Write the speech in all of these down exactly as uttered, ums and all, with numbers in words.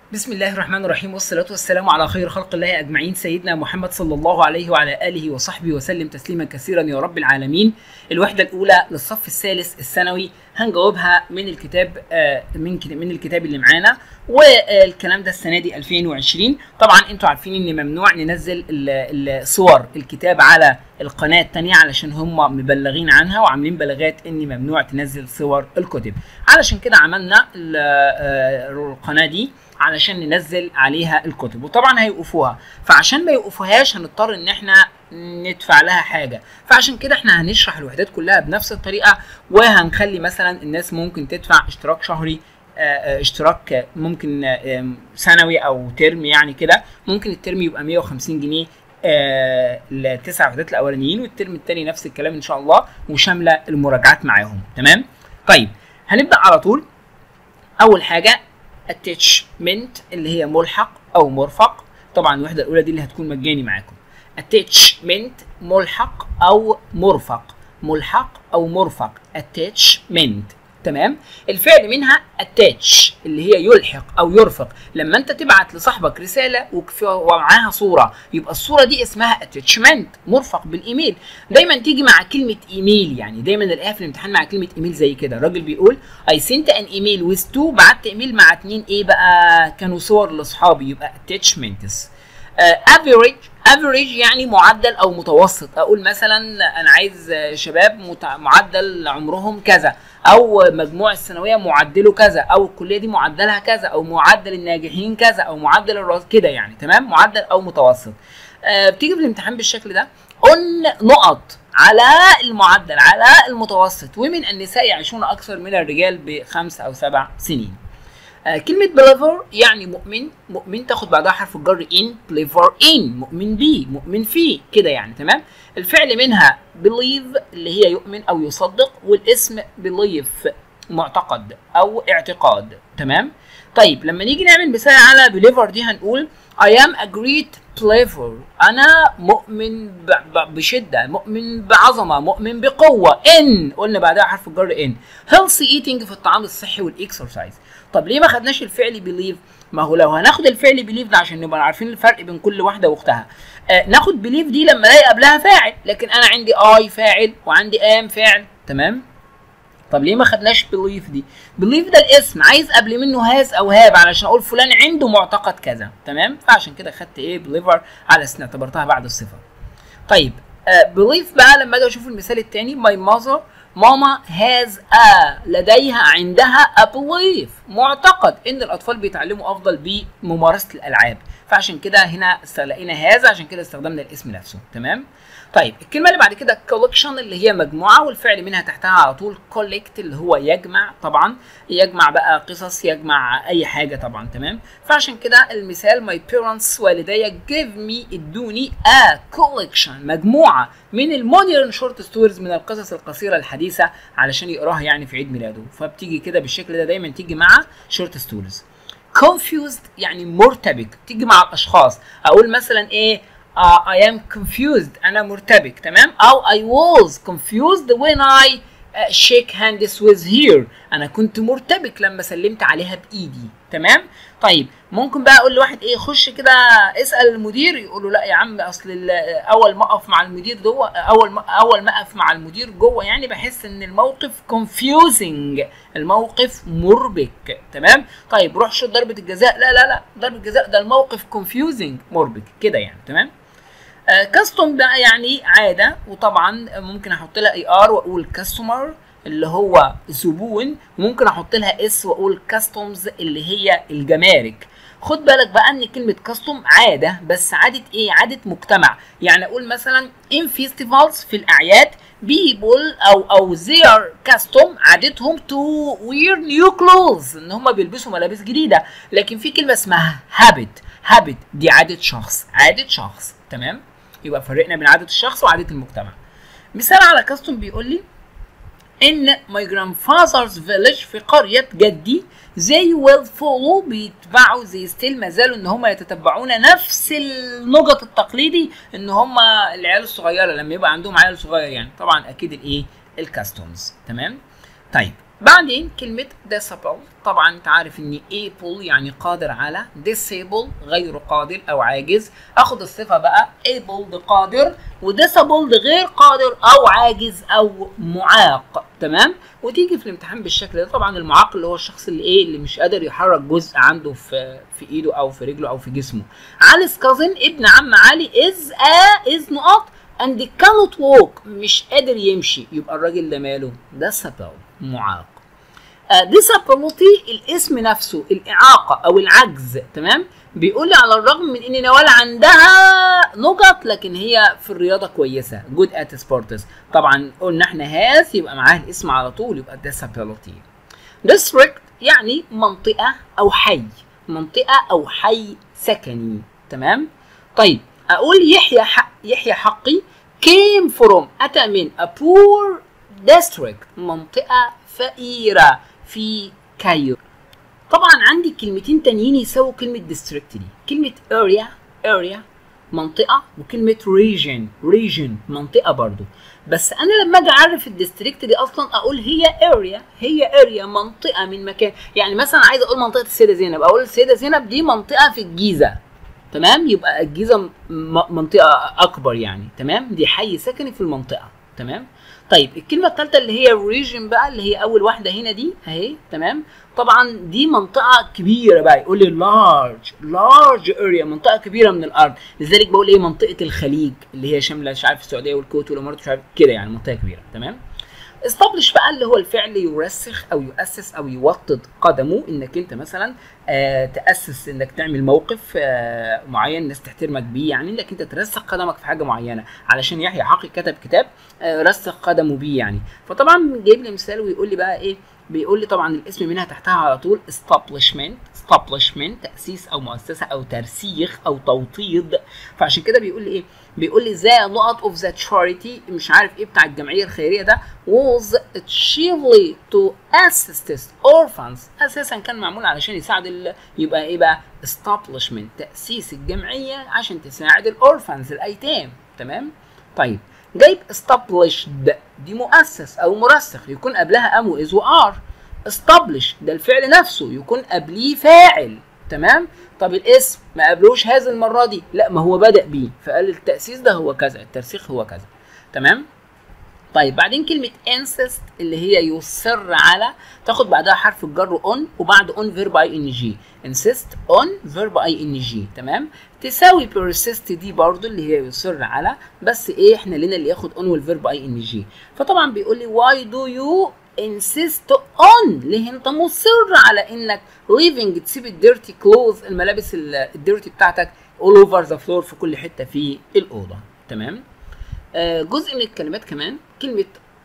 بسم الله الرحمن الرحيم، والصلاة والسلام على خير خلق الله أجمعين، سيدنا محمد صلى الله عليه وعلى آله وصحبه وسلم تسليما كثيرا يا رب العالمين. الوحدة الأولى للصف الثالث الثانوي هنجاوبها من الكتاب آه من من الكتاب اللي معانا، والكلام ده السنة دي ألفين وعشرين. طبعا انتوا عارفين ان ممنوع ننزل الصور الكتاب على القناة التانية علشان هم مبلغين عنها وعاملين بلاغات ان ممنوع تنزل صور الكتب، علشان كده عملنا القناة دي علشان ننزل عليها الكتب، وطبعا هيوقفوها، فعشان ما يوقفوهاش هنضطر ان احنا ندفع لها حاجه، فعشان كده احنا هنشرح الوحدات كلها بنفس الطريقه، وهنخلي مثلا الناس ممكن تدفع اشتراك شهري، اه اشتراك ممكن اه سنوي او ترم، يعني كده ممكن الترم يبقى مية وخمسين جنيه اه التسع وحدات الاولانيين، والترم الثاني نفس الكلام ان شاء الله، وشامله المراجعات معاهم. تمام؟ طيب هنبدا على طول. اول حاجه attachment اللي هي ملحق او مرفق، طبعا الوحده الاولى دي اللي هتكون مجاني معاكم. attachment ملحق او مرفق، ملحق او مرفق attachment. تمام؟ الفعل منها attach اللي هي يلحق او يرفق. لما انت تبعت لصاحبك رساله ومعاها صوره، يبقى الصوره دي اسمها attachment مرفق بالايميل. دايما تيجي مع كلمه ايميل، يعني دايما الاقيها في الامتحان مع كلمه ايميل زي كده. الراجل بيقول I sent an email with two، بعت ايميل مع اتنين ايه بقى؟ كانوا صور لاصحابي، يبقى attachments. uh, average افريج يعني معدل او متوسط. اقول مثلا انا عايز شباب معدل عمرهم كذا، او مجموع الثانويه معدله كذا، او الكليه دي معدلها كذا، او معدل الناجحين كذا، او معدل الراس كده يعني. تمام؟ معدل او متوسط. آه بتيجي في الامتحان بالشكل ده، قل نقط على المعدل على المتوسط. ومن النساء يعيشون اكثر من الرجال بخمس او سبع سنين. آه كلمة believer يعني مؤمن، مؤمن تاخد بعدها حرف الجر in، believer in مؤمن بيه، مؤمن فيه كده يعني. تمام؟ الفعل منها believe اللي هي يؤمن أو يصدق، والاسم belief معتقد أو اعتقاد. تمام؟ طيب لما نيجي نعمل مثال على believer دي هنقول I am a great believer، أنا مؤمن بشدة، مؤمن بعظمة، مؤمن بقوة. in قلنا بعدها حرف الجر in. healthy eating في الطعام الصحي والإكسرسايز. طب ليه ما خدناش الفعل بليف؟ ما هو لو هناخد الفعل بليف ده عشان نبقى عارفين الفرق بين كل واحده واختها. آه ناخد بليف دي لما الاقي قبلها فاعل، لكن انا عندي اي فاعل وعندي ام فاعل. تمام؟ طب ليه ما خدناش بليف دي؟ بليف ده الاسم، عايز قبل منه هاز او هاب علشان اقول فلان عنده معتقد كذا. تمام؟ فعشان كده خدت ايه؟ بليفر على اساس اعتبرتها بعد الصفه. طيب آه بليف بقى لما اجي اشوف المثال الثاني، ماي ماذر ماما هاز ا لديها عندها a belief معتقد ان الاطفال بيتعلموا افضل بممارسه الالعاب، فعشان كده هنا لقينا هاز، عشان كده استخدمنا الاسم نفسه. تمام؟ طيب الكلمه اللي بعد كده collection اللي هي مجموعه، والفعل منها تحتها على طول collect اللي هو يجمع، طبعا يجمع بقى قصص، يجمع اي حاجه طبعا. تمام؟ فعشان كده المثال my parents والدي give me ادوني a collection مجموعه من المودرن شورت ستوريز من القصص القصيره الحديثه علشان يقراها يعني في عيد ميلاده، فبتيجي كده بالشكل ده، دايما تيجي مع شورت ستوريز. confused يعني مرتبك، تيجي مع الاشخاص. اقول مثلا ايه؟ uh, I am confused انا مرتبك. تمام؟ او I was confused when I uh, shake hands with her، انا كنت مرتبك لما سلمت عليها بايدي. تمام؟ طيب ممكن بقى اقول لواحد ايه؟ خش كده اسال المدير، يقول له لا يا عم اصل اول ما اقف مع المدير جوه، اول ما اول ما اقف مع المدير جوه يعني بحس ان الموقف confusing، الموقف مربك. تمام؟ طيب روح شوط ضربه الجزاء، لا لا لا ضربه الجزاء ده الموقف confusing مربك كده يعني. تمام؟ كاستوم بقى يعني عاده، وطبعا ممكن احط لها اي ار واقول كاستمر اللي هو زبون، وممكن احط لها اس واقول كاستومز اللي هي الجمارك. خد بالك بقى ان كلمه كاستوم عاده، بس عاده ايه؟ عاده مجتمع. يعني اقول مثلا in festivals في الاعياد people او او their custom عادتهم to wear new clothes ان هم بيلبسوا ملابس جديده، لكن في كلمه اسمها habit. habit دي عاده شخص، عاده شخص. تمام؟ يبقى فرقنا بين عاده الشخص وعاده المجتمع. مثال على كاستوم بيقول لي ان my grandfather's village في قرية جدي they will follow بيتبعوا زي ستيل ما زالوا ان هم يتتبعون نفس النجط التقليدي، ان هم العيال الصغيرة لما يبقى عندهم عيال صغير يعني، طبعا اكيد الايه؟ الكاستومز. تمام؟ طيب بعدين كلمة disable، طبعا انت عارف ان able يعني قادر على، disable غير قادر او عاجز، اخد الصفة بقى able قادر، ودisable غير قادر او عاجز او معاق، تمام؟ وتيجي في الامتحان بالشكل ده. طبعا المعاق اللي هو الشخص اللي ايه اللي مش قادر يحرك جزء عنده في في ايده او في رجله او في جسمه. علي's cousin ابن عم علي is a is نقط and cannot walk مش قادر يمشي، يبقى الراجل ده ماله؟ disable معاق. uh, disability الاسم نفسه الإعاقة أو العجز، تمام؟ بيقول لي على الرغم من إن نوال عندها نقط لكن هي في الرياضة كويسة good at sports. طبعا قلنا احنا هاز يبقى معاه الاسم على طول يبقى disability. district يعني منطقة أو حي، منطقة أو حي سكني، تمام؟ طيب أقول يحيى حق يحيى حقي came from أتى من a poor district منطقة فقيرة في كايرو. طبعا عندي كلمتين تانيين يساووا كلمة district دي، كلمة area area منطقة، وكلمة region region منطقة برضو. بس أنا لما أجي أعرف الديستريكت دي أصلا أقول هي area هي area منطقة من مكان. يعني مثلا عايز أقول منطقة السيدة زينب، أقول السيدة زينب دي منطقة في الجيزة، تمام؟ يبقى الجيزة منطقة أكبر يعني، تمام؟ دي حي سكني في المنطقة، تمام؟ طيب الكلمة الثالثة اللي هي region بقى اللي هي أول واحدة هنا دي أهي، تمام؟ طبعا دي منطقة كبيرة بقى، يقول لي large large area منطقة كبيرة من الأرض، لذلك بقول إيه منطقة الخليج اللي هي شاملة مش عارف السعودية والكويت والإمارات مش عارف كده، يعني منطقة كبيرة، تمام؟ establish بقى اللي هو الفعل يرسخ او يؤسس او يوطد قدمه، انك انت مثلا آه تاسس انك تعمل موقف آه معين الناس تحترمك بيه، يعني انك انت ترسخ قدمك في حاجه معينه. علشان يحيى حقي كتب كتاب آه رسخ قدمه بيه يعني. فطبعا جايب لي مثال ويقول لي بقى ايه، بيقول لي طبعا الاسم منها تحتها على طول establishment establishment تاسيس او مؤسسه او ترسيخ او توطيد. فعشان كده بيقول لي ايه، بيقول لي ذا نقط اوف ذا تشاريتي مش عارف ايه بتاع الجمعيه الخيريه ده was chiefly to assist orphans، اساسا كان معمول علشان يساعد ال... يبقى ايه بقى establishment تاسيس الجمعيه عشان تساعد الاورفانز الايتام، تمام؟ طيب جايب established دي مؤسس او مرسخ يكون قبلها ام واز وار. establish ده الفعل نفسه يكون قبليه فاعل، تمام؟ طب الاسم ما قبلوش هذا المره دي، لا ما هو بدأ بيه فقال التأسيس ده هو كذا، الترسيخ هو كذا، تمام؟ طيب بعدين كلمة insist اللي هي يصر على، تاخد بعدها حرف الجر on وبعد on verb ing. insist on verb ing، تمام؟ تساوي persist دي برضو اللي هي يصر على، بس ايه احنا لنا اللي ياخد on والverb ing. فطبعا بيقول لي why do you insist on، ليه انت مصر على انك leaving تسيب الديرتي كلوز الملابس الديرتي بتاعتك all over the floor في كل حته في الاوضه، تمام؟ آه جزء من الكلمات كمان كلمه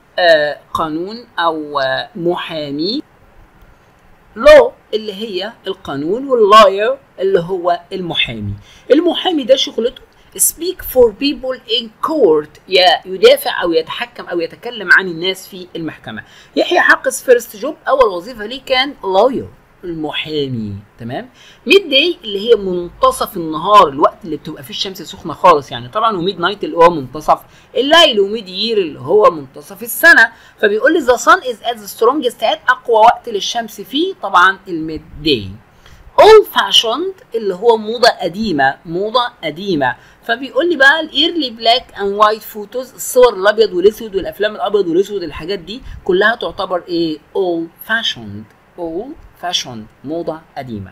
آه قانون او آه محامي، law اللي هي القانون واللاير اللي هو المحامي. المحامي ده شغلته speak for people in court، يدافع او يتحكم او يتكلم عن الناس في المحكمه. يحيى حقس فيرست جوب اول وظيفه ليه كان lawyer المحامي، تمام؟ ميد داي اللي هي منتصف النهار، الوقت اللي بتبقى فيه الشمس سخنه خالص يعني طبعا، وميد نايت اللي هو منتصف الليل، وميد يير اللي هو منتصف السنه. فبيقول لي ذا sun is at the strongest at اقوى وقت للشمس فيه طبعا الميد داي. old fashioned اللي هو موضه قديمه، موضه قديمه. فبيقول لي بقى الايرلي بلاك اند وايت فوتوز، الصور الابيض والاسود والافلام الابيض والاسود الحاجات دي كلها تعتبر ايه old fashioned old fashioned موضه قديمه.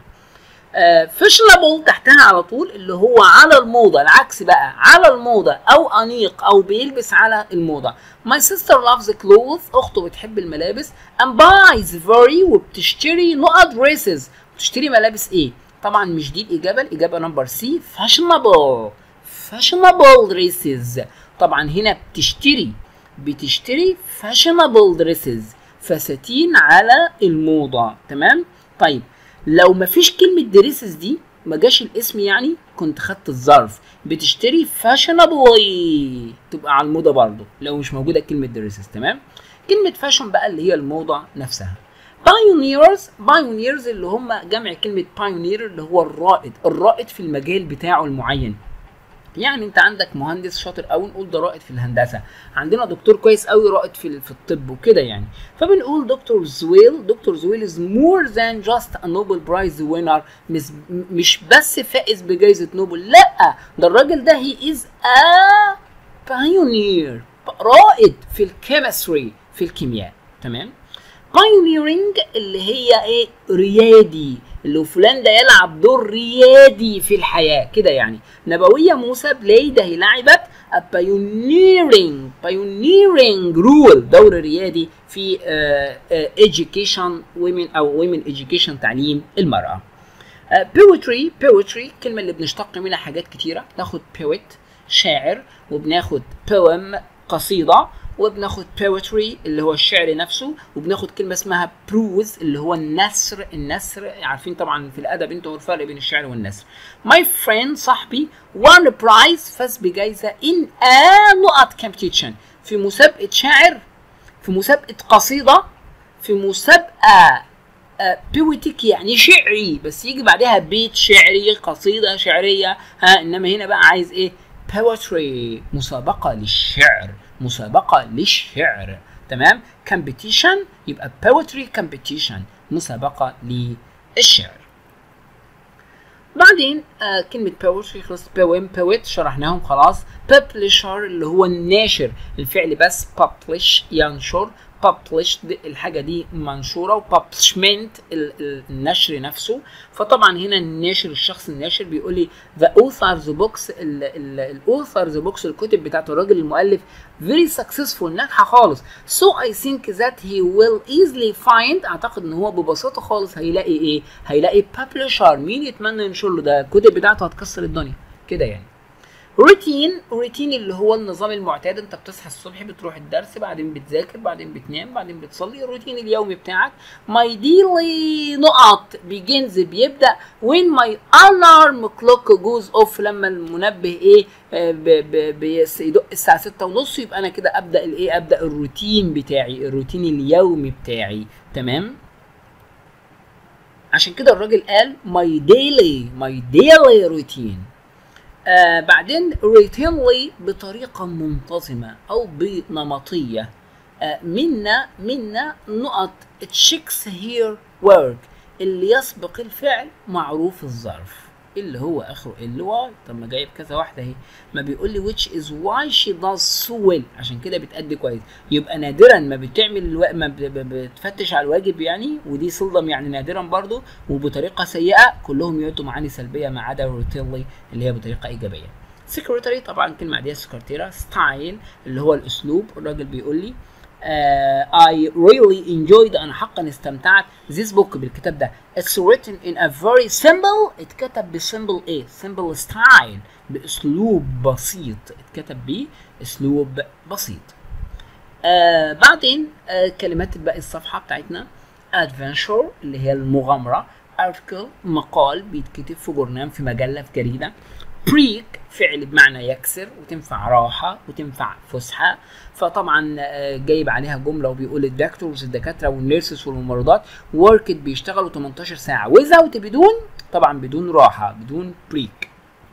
فاشنبل uh, تحتها على طول اللي هو على الموضه، العكس بقى على الموضه او انيق او بيلبس على الموضه. my sister loves clothes اخته بتحب الملابس and buys very وبتشتري نقط dresses، بتشتري ملابس ايه؟ طبعا مش دي الاجابه، الاجابه نمبر سي fashionable fashionable dresses. طبعا هنا بتشتري بتشتري fashionable dresses فساتين على الموضه، تمام؟ طيب لو مفيش كلمه دريسز دي ما جاش الاسم يعني كنت خدت الظرف بتشتري fashionably تبقى على الموضه برضه لو مش موجوده كلمه دريسز، تمام؟ كلمه فاشن بقى اللي هي الموضه نفسها. pioneers pioneers اللي هم جمع كلمه pioneer اللي هو الرائد، الرائد في المجال بتاعه المعين. يعني انت عندك مهندس شاطر قوي نقول ده رائد في الهندسه، عندنا دكتور كويس قوي رائد في في الطب وكده يعني، فبنقول دكتور زويل. دكتور زويل is more than just a Nobel Prize winner، مش مش بس فائز بجائزه نوبل، لا ده الراجل ده he is a pioneer، رائد في الكيمستري، في الكيمياء. تمام. pioneering اللي هي ايه؟ ريادي، اللي فلان ده يلعب دور ريادي في الحياه كده يعني. نبويه موسى بليده هي لعبت a pioneering pioneering role، دور ريادي في uh, uh, education women او women education، تعليم المراه. uh, poetry poetry الكلمه اللي بنشتق منها حاجات كتيره، ناخد poet شاعر، وبناخد poem قصيده، وبناخد poetry اللي هو الشعر نفسه، وبناخد كلمه اسمها prose اللي هو النثر. النثر عارفين طبعا في الادب انتوا الفرق بين الشعر والنثر. my friend صاحبي won a prize، فاز بجائزه in a نقط competition، في مسابقه شعر، في مسابقه قصيده، في مسابقه بويتيك يعني شعري، بس يجي بعدها بيت شعري، قصيده شعريه، ها. انما هنا بقى عايز ايه؟ poetry، مسابقه للشعر، مسابقة للشعر. تمام. competition يبقى poetry competition، مسابقة للشعر. بعدين آه كلمة poetry خلاص، poem poet شرحناهم خلاص. publisher اللي هو الناشر، الفعل بس publish ينشر، published الحاجة دي منشورة، و publishment النشر نفسه. فطبعا هنا الناشر، الشخص الناشر بيقول لي the author's books، ال author's books الكتب بتاعت الراجل المؤلف very successful، ناجحة خالص. so I think that he will easily find، اعتقد ان هو ببساطة خالص هيلاقي ايه؟ هيلاقي publisher. مين يتمنى ينشر له ده؟ الكتب بتاعته هتكسر الدنيا كده يعني. روتين روتين اللي هو النظام المعتاد، انت بتصحى الصبح بتروح الدرس، بعدين بتذاكر، بعدين بتنام، بعدين بتصلي، الروتين اليومي بتاعك. my daily نقط begins بيبدا when my alarm clock goes off، لما المنبه ايه بيدق الساعه ستة ونص، يبقى انا كده ابدا الايه؟ ابدا الروتين بتاعي، الروتين اليومي بتاعي. تمام. عشان كده الراجل قال my daily my daily routine. آه بعدين routinely بطريقة منتظمة أو بنمطية. آه منا منا نقط checks here work، اللي يسبق الفعل معروف الظرف اللي هو اخره ال واي. طب ما جايب كذا واحده اهي، ما بيقول لي which is why she does so well، عشان كده بتأدي كويس. يبقى نادرا ما بتعمل الو... ما بتفتش على الواجب يعني، ودي صلم يعني نادرا برضو، وبطريقه سيئه. كلهم يعطوا معاني سلبيه ما عدا روتينلي اللي هي بطريقه ايجابيه. سكرتري طبعا كلمه عاديه سكرتيره. ستايل اللي هو الاسلوب، الراجل بيقول لي Uh, I really enjoyed، أنا حقا استمتعت this book بالكتاب ده. It's written in a very simple، اتكتب بسمبل ايه؟ simple style، بأسلوب بسيط، اتكتب بأسلوب بسيط. uh, بعدين uh, كلمات باقي الصفحة بتاعتنا. adventure اللي هي المغامرة، article مقال بيتكتب في جورنال، في مجلة، في جريدة. بريك فعل بمعنى يكسر، وتنفع راحة وتنفع فسحة. فطبعا جايب عليها جملة وبيقول الدكتورز الدكاترة والنيرسز والممرضات worked بيشتغلوا تمنتاشر ساعة without بدون، طبعا بدون راحة، بدون بريك.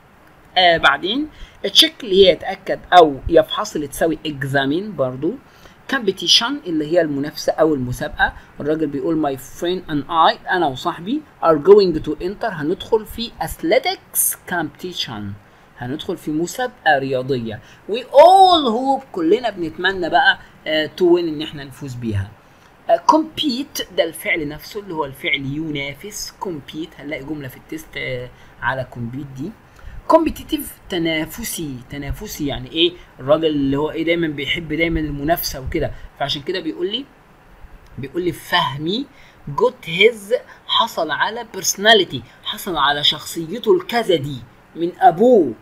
آه بعدين تشيك اللي هي يتأكد أو يفحص، اللي تساوي examine برضو. competition اللي هي المنافسة أو المسابقة، الراجل بيقول my friend and I، أنا وصاحبي are going to enter، هندخل في athletics competition، هندخل في مسابقة رياضية. we all hope، كلنا بنتمنى بقى uh, to win، إن احنا نفوز بيها. uh, compete ده الفعل نفسه اللي هو الفعل ينافس. compete هنلاقي جملة في التست uh, على compete دي. كومبيتيتيف تنافسي، تنافسي يعني ايه؟ الراجل اللي هو ايه؟ دايما بيحب دايما المنافسه وكده. فعشان كده بيقول لي بيقول لي فهمي جوت هيز، حصل على بيرسوناليتي، حصل على شخصيته الكذا دي من ابوه.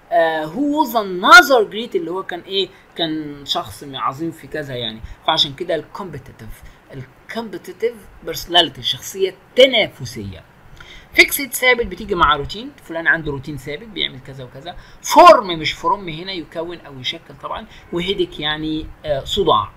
هو واز انذر جريت اللي هو كان ايه؟ كان شخص عظيم في كذا يعني. فعشان كده الكومبيتيتيف الكومبيتيتيف بيرسوناليتي، الشخصيه التنافسيه. فيكسد ثابت بتيجي مع روتين، فلان عنده روتين ثابت بيعمل كذا وكذا. فورم مش فروم هنا، يكون او يشكل طبعا. وهيدك يعني آه صداع.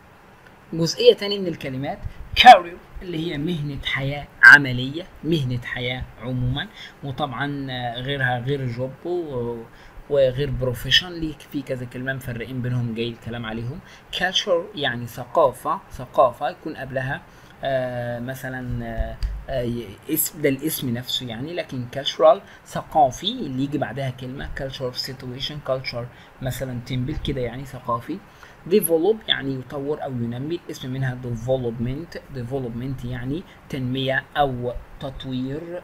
جزئيه ثانيه من الكلمات كارير اللي هي مهنه حياه عمليه، مهنه حياه عموما، وطبعا آه غيرها غير جوب وغير بروفيشنالي، في كذا كلمه مفرقين بينهم جاي الكلام عليهم. كالتشر يعني ثقافه، ثقافه يكون قبلها آه مثلا آه آه اسم، ده الاسم نفسه يعني، لكن cultural ثقافي اللي يجي بعدها كلمه cultural situation، culture مثلا تمبل كده يعني ثقافي. develop يعني يطور او ينمي، الاسم منها development، development يعني تنميه او تطوير.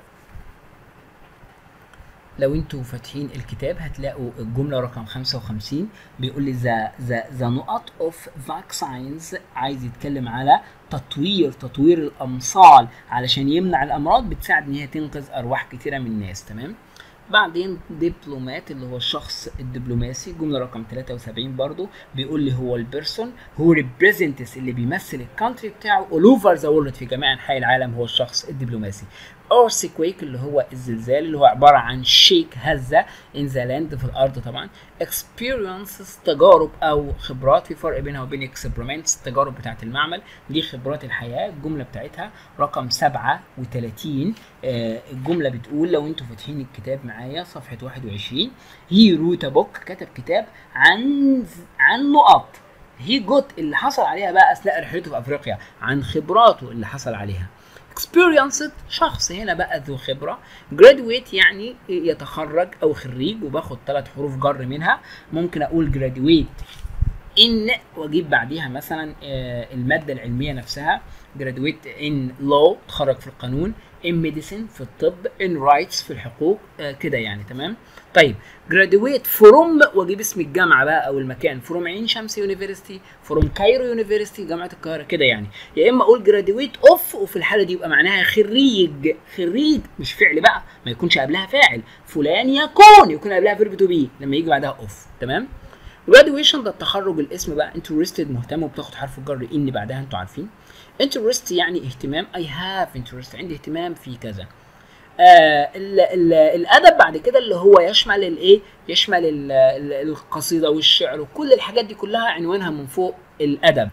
لو انتوا فاتحين الكتاب هتلاقوا الجمله رقم خمسة وخمسين بيقول لي ذا ذا ذا نقط اوف فاكساينز، عايز يتكلم على تطوير تطوير الامصال علشان يمنع الامراض، بتساعد ان هي تنقذ ارواح كتيره من الناس. تمام. بعدين دبلومات اللي هو الشخص الدبلوماسي، جمله رقم ثلاثة وسبعين برضو بيقول لي هو البيرسون هو ريبريزنتس اللي بيمثل الكونتري بتاعه all over the world في جميع انحاء العالم، هو الشخص الدبلوماسي. earthquake اللي هو الزلزال، اللي هو عباره عن شيك هزه in the land في الارض طبعا. experiences تجارب او خبرات، في فرق بينها وبين experiments التجارب بتاعت المعمل، دي خبرات الحياه. الجمله بتاعتها رقم سبعة وثلاثين، آه الجمله بتقول لو انتوا فاتحين الكتاب معايا صفحه واحد وعشرين، he wrote a book كتب كتاب عن عن نقط هي جوت اللي حصل عليها بقى اثناء رحلته في افريقيا، عن خبراته اللي حصل عليها. experienced شخص هنا بقى ذو خبره. graduate يعني يتخرج او خريج، وباخد ثلاث حروف جر منها. ممكن اقول graduate ان واجيب بعديها مثلا الماده العلميه نفسها، graduate in law تخرج في القانون، in medicine في الطب، in rights في الحقوق كده يعني. تمام. طيب graduate from واجيب اسم الجامعه بقى او المكان، from عين شمس يونيفرستي، from كايرو يونيفرستي جامعه القاهره كده يعني. يا اما اقول graduate of، وفي الحاله دي يبقى معناها خريج، خريج مش فعل بقى، ما يكونش قبلها فاعل، فلان يكون يكون قبلها verb to be لما يجي بعدها of. تمام. graduation ده التخرج، الاسم بقى interested مهتم وبتاخد حرف الجر ان بعدها، انتوا عارفين. interest يعني اهتمام، I have interest عندي اهتمام في كذا. آه ال ال الادب بعد كده اللي هو يشمل الايه، يشمل ال ال القصيده والشعر وكل الحاجات دي كلها، عنوانها من فوق الادب.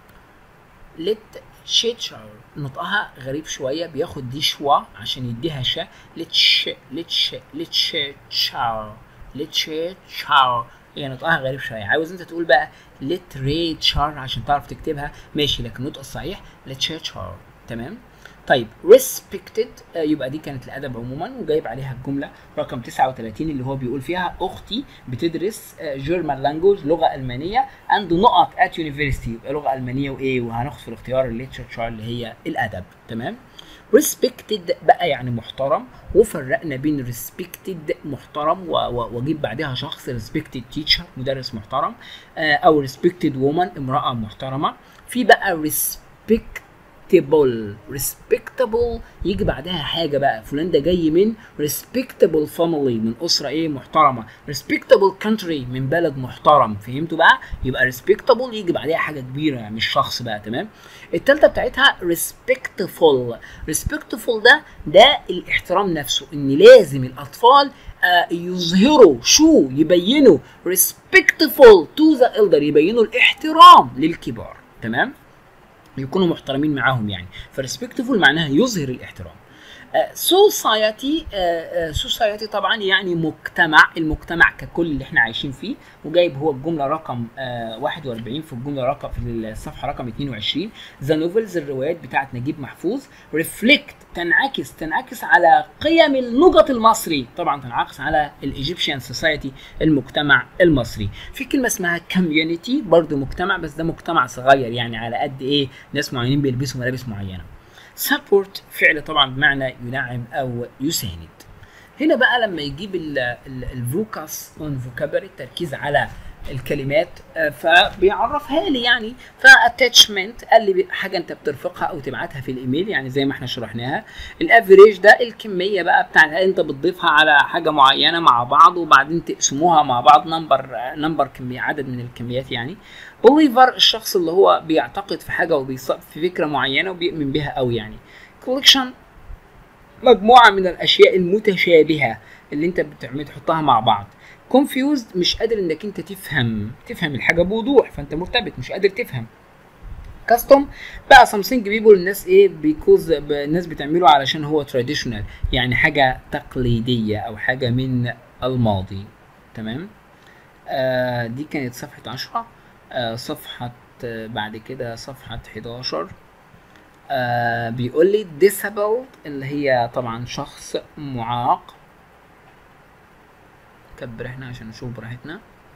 literature نطقها غريب شويه، بياخد دي شوا عشان يديها شا، لتش لتش literature literature هي نطقها غريب شويه. عاوز انت تقول بقى literature عشان تعرف تكتبها ماشي، لكن النطق الصحيح literature. تمام. طيب respected يبقى دي كانت الادب عموما، وجايب عليها الجمله رقم تسعة وثلاثين اللي هو بيقول فيها اختي بتدرس جيرمان لانجوج لغه المانيه and نقط at university، يبقى لغه المانيه وايه، وهناخد في الاختيار الليترشر اللي هي الادب. تمام. respected بقى يعني محترم، وفرقنا بين respected محترم واجيب بعدها شخص respected teacher مدرس محترم، او respected woman امراه محترمه. في بقى respect respectable respectable يجي بعدها حاجه بقى، فلان ده جاي من respectable family من اسره ايه محترمه، respectable country من بلد محترم. فهمتوا بقى؟ يبقى respectable يجي بعدها حاجه كبيره مش شخص بقى. تمام. الثالثه بتاعتها respectful respectful ده ده الاحترام نفسه، ان لازم الاطفال آه يظهروا شو يبينوا respectful to the elder، يبينوا الاحترام للكبار. تمام. يكونوا محترمين معاهم يعني، فريسبكتفول معناها يظهر الاحترام. سوسايتي سوسايتي طبعا يعني مجتمع، المجتمع ككل اللي احنا عايشين فيه. وجايب هو الجمله رقم uh, واحد وأربعين في الجمله رقم في الصفحه رقم اثنين وعشرين. ذا نوفلز الروايات بتاعت نجيب محفوظ ريفلكت تنعكس تنعكس على قيم النجط المصري، طبعا تنعكس على الايجيبشن سوسايتي المجتمع المصري. في كلمه اسمها كوميونتي برضو مجتمع، بس ده مجتمع صغير يعني على قد ايه ناس معينين بيلبسوا ملابس معينه. سبورت فعل طبعا بمعنى يدعم او يساند. هنا بقى لما يجيب الفوكاس اون فوكابري التركيز على الكلمات فبيعرفها لي يعني. فاتاتشمنت قال لي حاجه انت بترفقها او تبعتها في الايميل يعني زي ما احنا شرحناها. الافريج ده الكميه بقى بتاعتها انت بتضيفها على حاجه معينه مع بعض وبعدين تقسموها مع بعض نمبر نمبر كميه عدد من الكميات يعني. بوليفر الشخص اللي هو بيعتقد في حاجه وبيصاب في فكره معينه وبيؤمن بها قوي يعني. كولكشن مجموعه من الاشياء المتشابهه اللي انت بتعمل تحطها مع بعض. confused مش قادر انك انت تفهم تفهم الحاجه بوضوح فانت مرتبط مش قادر تفهم. كاستوم بقى something people الناس ايه because الناس بتعمله علشان هو traditional يعني حاجه تقليديه او حاجه من الماضي. تمام. آه دي كانت صفحة عشرة. آه صفحة آه بعد كده صفحة حداشر. آه بيقول لي disabled اللي هي طبعا شخص معاق. كبر احنا عشان نشوف براحتنا.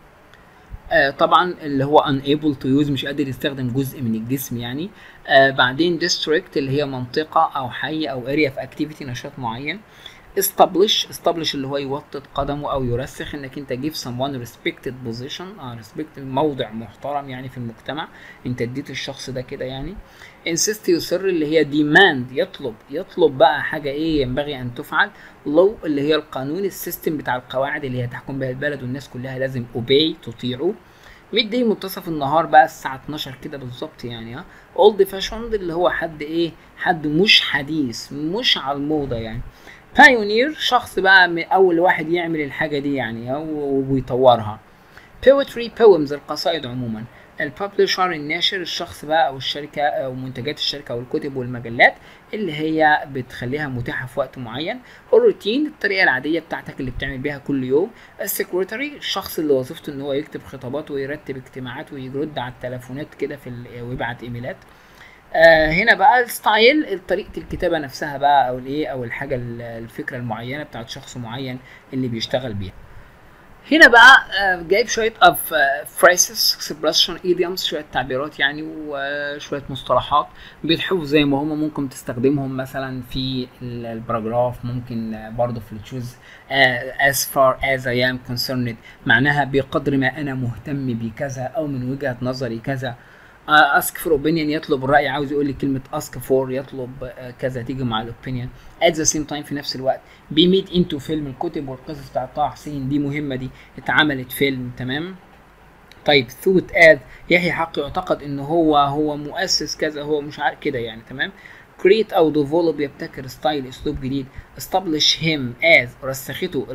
آه طبعا اللي هو unable to use مش قادر يستخدم جزء من الجسم يعني. آه بعدين district اللي هي منطقة او حي او area في activity نشاط معين. establish establish اللي هو يوطد قدمه او يرسخ انك انت give someone respected position اه respected موضع محترم يعني في المجتمع، انت اديت الشخص ده كده يعني. insist يصر اللي هي demand يطلب يطلب بقى حاجه ايه ينبغي ان تفعل. law اللي هي القانون السيستم بتاع القواعد اللي هي تحكم بها البلد والناس كلها لازم obey تطيعه. ميد داي منتصف النهار بقى الساعه اتناشر كده بالظبط يعني. ها اولد فاشوند اللي هو حد ايه حد مش حديث مش على الموضه يعني. بايونير شخص بقى من اول واحد يعمل الحاجه دي يعني ويطورها. poetry poems القصائد عموما. الببلشر الناشر الشخص بقى او الشركه او منتجات الشركه او الكتب والمجلات اللي هي بتخليها متاحه في وقت معين. الروتين الطريقه العاديه بتاعتك اللي بتعمل بيها كل يوم. السكرتري الشخص اللي وظيفته ان هو يكتب خطابات ويرتب اجتماعات ويرد على التليفونات كده في ويبعت ايميلات. آه هنا بقى الستايل طريقه الكتابه نفسها بقى او الايه او الحاجه الفكره المعينه بتاعت شخص معين اللي بيشتغل بيها. هنا بقى آه جايب شويه of phrases expression idioms شويه تعبيرات يعني وشويه مصطلحات بيتحفظوا زي ما هم ممكن تستخدمهم مثلا في الباراجراف ممكن برضه في التشوز. آه as far as I am concerned معناها بقدر ما انا مهتم بكذا او من وجهه نظري كذا. ask for opinion يطلب الرأي عاوز يقول لي كلمة ask for يطلب كذا تيجي مع الopinion. at the same time في نفس الوقت. be made into فيلم الكتب والقصص بتاعت طه حسين دي مهمة دي اتعملت فيلم تمام. طيب ثبت as يحيى حق يعتقد ان هو هو مؤسس كذا هو مش عارف كده يعني تمام. create او develop يبتكر ستايل اسلوب جديد. establish him as رسخته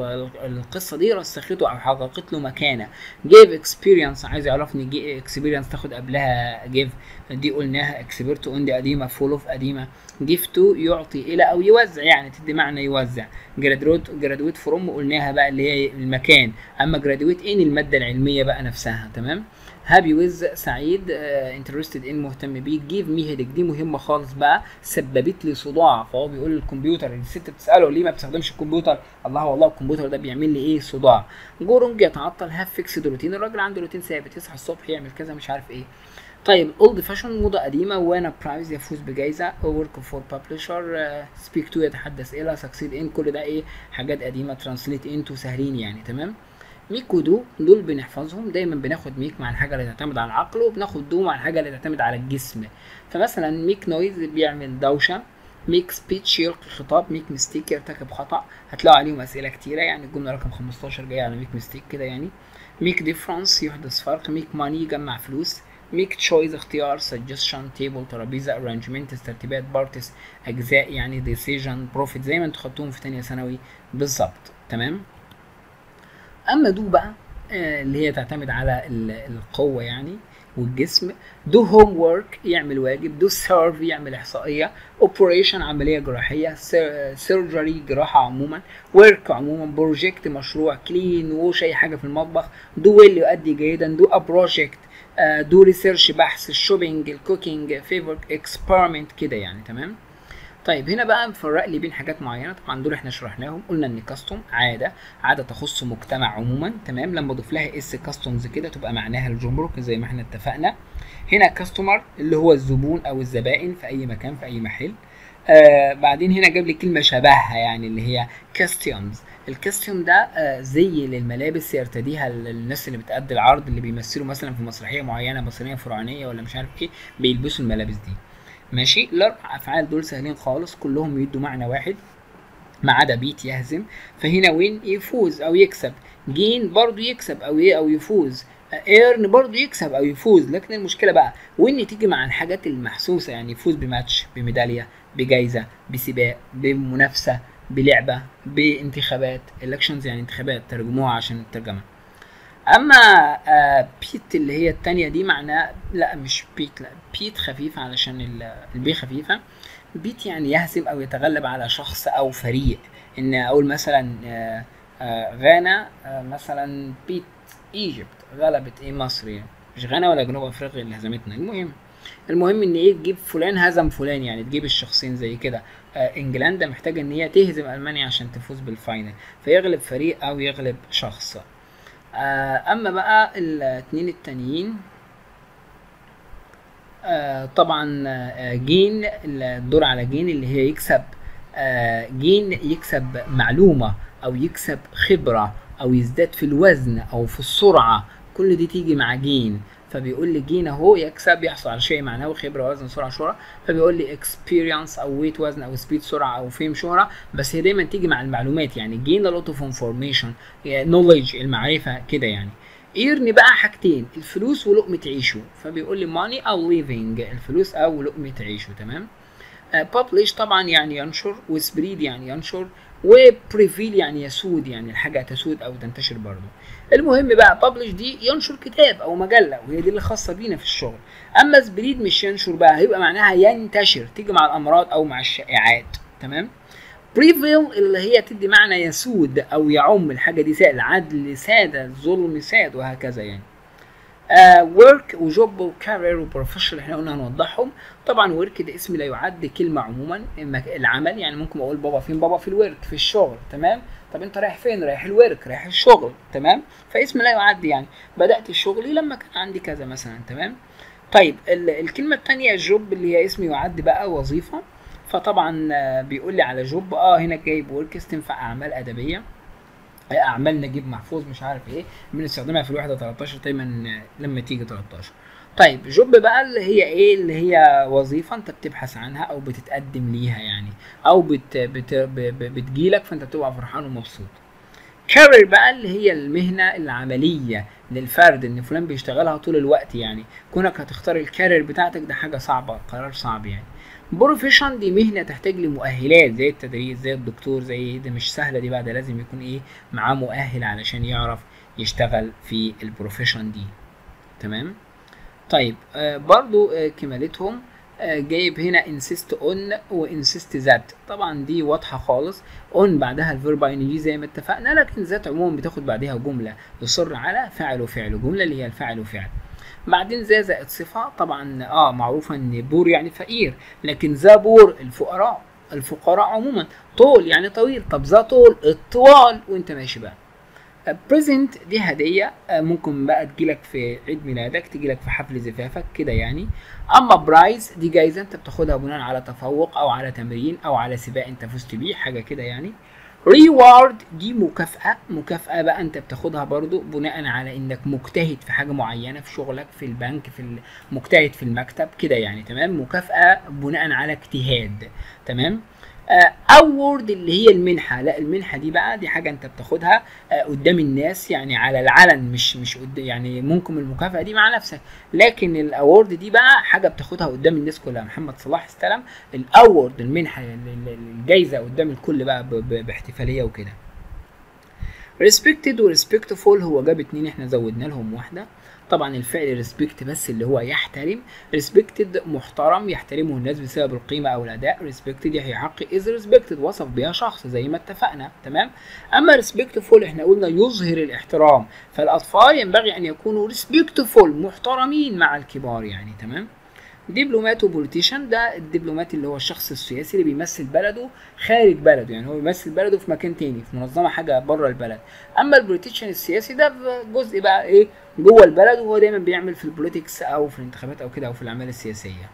القصه دي رسخته او حققت له مكانه. give experience عايز يعرفني experience تاخد قبلها give دي قلناها expert on دي قديمه full of قديمه. give to يعطي الى او يوزع يعني تدي معنى يوزع. graduate graduate from قلناها بقى اللي هي المكان. اما graduate in الماده العلميه بقى نفسها تمام. happy with سعيد uh, interested in مهتم بيه. give me headache دي مهمه خالص بقى سببت لي صداع فهو بيقول الكمبيوتر الست بتساله ليه ما بتستخدمش الكمبيوتر الله والله الكمبيوتر ده بيعمل لي ايه صداع. جورونج يتعطل. هاف فيكسد روتين الراجل عنده روتين ثابت يصحى الصبح يعمل كذا مش عارف ايه. طيب اولد فاشون موضه قديمه. وانا برايز يفوز بجائزه. ورك فور ببلشر سبيك تو يتحدث الى. سكسيد ان كل ده ايه حاجات قديمه. ترانسليت انتو سهلين يعني تمام. ميك ودو دول بنحفظهم دايما بناخد ميك مع الحاجه اللي تعتمد على العقل وبناخد دو مع الحاجه اللي تعتمد على الجسم. فمثلا ميك نويز بيعمل دوشه. ميك سبيتش يلقي خطاب. ميك ميستيك يرتكب خطا. هتلاقوا عليهم اسئله كتيره يعني الجمله رقم خمستاشر جايه على ميك ميستيك كده يعني. ميك ديفرنس يحدث فرق. ميك ماني يجمع فلوس. ميك تشويس اختيار. سجستشن تيبل ترابيزه. ارانجمنت ترتيبات. بارتس اجزاء يعني. ديسيجن بروفيت زي ما انتوا خدتوهم في ثانيه ثانوي بالظبط تمام. اما دو بقى آه اللي هي تعتمد على القوه يعني والجسم. دو هوم ورك يعمل واجب. دو سيرف يعمل احصائيه. اوبريشن عمليه جراحيه. سيرجري جراحه عموما. ورك عموما. بروجكت مشروع. كلين ووش اي حاجه في المطبخ. دو ويل يؤدي جيدا. دو ا بروجكت. دو ريسيرش بحث. الشوبينج الكوكينج فيفور اكسبيرمنت كده يعني تمام. طيب هنا بقى نفرق لي بين حاجات معينه طبعا دول احنا شرحناهم. قلنا ان كاستوم عاده عاده تخص مجتمع عموما تمام. لما اضيف لها اس كاستومز كده تبقى معناها الجمرك زي ما احنا اتفقنا. هنا كاستمر اللي هو الزبون او الزبائن في اي مكان في اي محل. آه بعدين هنا جاب لي كلمه شبهها يعني اللي هي كاستيومز. الكاستيوم ده آه زي للملابس يرتديها الناس اللي بتأدي العرض اللي بيمثلوا مثلا في مسرحيه معينه مصريه فرعونيه ولا مش عارف ايه بيلبسوا الملابس دي ماشي. الاربع افعال دول سهلين خالص كلهم يدوا معنى واحد ما عدا بيت يهزم. فهنا وين يفوز او يكسب. جين برضو يكسب او ايه او يفوز. ايرن برضو يكسب او يفوز. لكن المشكله بقى وين تيجي مع الحاجات المحسوسه يعني يفوز بماتش بميداليه بجائزه بسباق بمنافسه بلعبه بانتخابات. elections يعني انتخابات ترجموها عشان الترجمه. اما آه بيت اللي هي التانية دي معناه لا مش بيت لا بيت خفيفة علشان البي خفيفة. بيت يعني يهزم او يتغلب على شخص او فريق. ان اقول مثلا آه آه غانا آه مثلا بيت ايجيبت، غلبت ايه مصر يعني، مش غانا ولا جنوب افريقيا اللي هزمتنا. المهم المهم ان ايه تجيب فلان هزم فلان، يعني تجيب الشخصين زي كده. آه انجلندا محتاجه ان هي تهزم المانيا عشان تفوز بالفاينل، فيغلب فريق او يغلب شخص. آه اما بقى الاتنين التانيين آه طبعا آه جين، الدور على جين اللي هي يكسب آه جين، يكسب معلومة او يكسب خبرة او يزداد في الوزن او في السرعة، كل دي تيجي مع جين. فبيقول لي جين اهو يكسب، يحصل على شيء معنوي، خبرة، وزن، سرعة، شهرة. فبيقول لي experience او ويت، وزن، او سبيد، سرعة، او فيم، شهرة. بس هي دايما تيجي مع المعلومات، يعني جين a lot of information، knowledge، المعرفة كده يعني. ايرن بقى حاجتين، الفلوس ولقمة عيشه. فبيقول لي ماني او ليفينج، الفلوس او لقمة عيشه. تمام. بابليش طبعا يعني ينشر، وسبريد يعني ينشر، وبريفيل يعني يسود، يعني الحاجة تسود او تنتشر برضه. المهم بقى بابليش دي ينشر كتاب او مجلة، وهي دي اللي خاصة بينا في الشغل. اما سبريد مش ينشر بقى، هيبقى معناها ينتشر، تيجي مع الامراض او مع الشائعات. تمام. بريفيل اللي هي تدي معنى يسود او يعم، الحاجه دي ساد، العدل ساد، الظلم ساد، وهكذا يعني. ورك وجوب وكارير وبروفيشنال احنا قلنا هنوضحهم. طبعا ورك ده اسم لا يعد كلمه عموما، العمل يعني. ممكن اقول بابا فين، بابا في الورك، في الشغل. تمام. طب انت رايح فين؟ رايح الورك، رايح الشغل. تمام. فاسم لا يعد يعني، بدات الشغل لما كان عندي كذا مثلا. تمام. طيب الكلمه الثانيه جوب اللي هي اسم يعد بقى وظيفه. فطبعا بيقول لي على جوب، اه هنا جايب وركس، تنفع اعمال ادبيه، اعمال نجيب محفوظ، مش عارف ايه، بنستخدمها في الوحده تلتاشر دايما لما تيجي تلتاشر. طيب جوب بقى اللي هي ايه، اللي هي وظيفه انت بتبحث عنها او بتتقدم ليها يعني، او بت بت بتجيلك فانت بتبقى فرحان ومبسوط. كارير بقى اللي هي المهنه العمليه للفرد، ان فلان بيشتغلها طول الوقت يعني. كونك هتختار الكارير بتاعتك ده حاجه صعبه، قرار صعب يعني. بروفيشن دي مهنه تحتاج لمؤهلات زي التدريس، زي الدكتور، زي ده مش سهله دي بقى، ده لازم يكون ايه معاه مؤهل علشان يعرف يشتغل في البروفيشن دي. تمام. طيب آه برضو آه كمالتهم آه جايب هنا insist on و insist that. طبعا دي واضحه خالص، on بعدها الفيرب ان جي زي ما اتفقنا، لكن ذات عموما بتاخد بعدها جمله يصر على فعل وفعل، جمله اللي هي الفعل وفعل. بعدين ذا زائد صفه، طبعا اه معروفه ان بور يعني فقير، لكن ذا بور الفقراء، الفقراء عموما. طول يعني طويل، طب ذا طول الطوال وانت ماشي بقى. بريزنت دي هديه، ممكن بقى تجيلك في عيد ميلادك، تجيلك في حفل زفافك كده يعني. اما برايز دي جايزه انت بتاخدها بناء على تفوق او على تمرين او على سباق انت فزت بيه، حاجه كده يعني. ريوارد دي مكافأة، مكافأة بقى انت بتاخدها برضو بناء على انك مجتهد في حاجة معينة في شغلك، في البنك، في مجتهد في المكتب كده يعني. تمام. مكافأة بناء على اجتهاد. تمام. اوورد اللي هي المنحه، لا المنحه دي بقى دي حاجه انت بتاخدها قدام الناس يعني على العلن، مش مش قدام يعني. ممكن المكافاه دي مع نفسك، لكن الاورد دي بقى حاجه بتاخدها قدام الناس كلها. محمد صلاح استلم الاورد، المنحه، الجايزه قدام الكل بقى باحتفاليه وكده. respected و respectful هو جاب اتنين، احنا زودنا لهم واحده. طبعا الفعل ريسبكت بس اللي هو يحترم، ريسبكتد محترم، يحترمه الناس بسبب القيمه او الاداء. ريسبكتد يحيى حق از ريسبكتد، وصف بها شخص زي ما اتفقنا. تمام. اما ريسبكتفول احنا قلنا يظهر الاحترام، فالاطفال ينبغي ان يكونوا ريسبكتفول، محترمين مع الكبار يعني. تمام. دبلومات وبوليتيشن، ده الدبلومات اللي هو الشخص السياسي اللي بيمثل بلده خارج بلده، يعني هو بيمثل بلده في مكان تاني، في منظمه حاجه بره البلد. اما البوليتيشن السياسي ده جزء بقى ايه جوه البلد، وهو دايما بيعمل في البوليتكس او في الانتخابات او كده او في الاعمال السياسيه.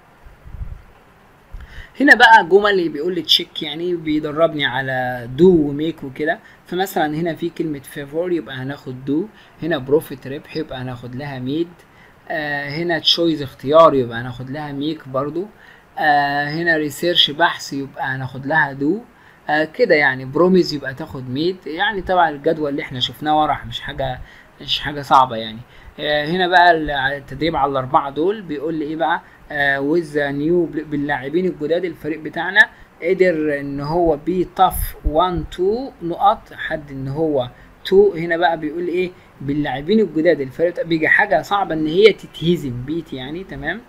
هنا بقى جمل اللي بيقول لي تشيك، يعني بيدربني على دو وميك وكده. فمثلا هنا في كلمه فيفور يبقى هناخد دو، هنا بروفيت ربح يبقى هناخد لها ميد، آه هنا تشويز اختيار يبقى هناخد لها ميك برضو، آه هنا ريسيرش بحث يبقى هناخد لها دو، آه كده يعني. بروميز يبقى تاخد ميد، يعني طبعا الجدول اللي احنا شفناه ورح، مش حاجه مش حاجه صعبه يعني. آه هنا بقى التدريب على الاربعه دول بيقول لي ايه بقى، آه ويز نيو باللاعبين الجداد الفريق بتاعنا قدر ان هو بي طف واحد اتنين نقط حد ان هو اتنين. هنا بقى بيقول ايه باللاعبين الجداد الفريق بيجي حاجه صعبه ان هي تتهزم بيت يعني. تمام.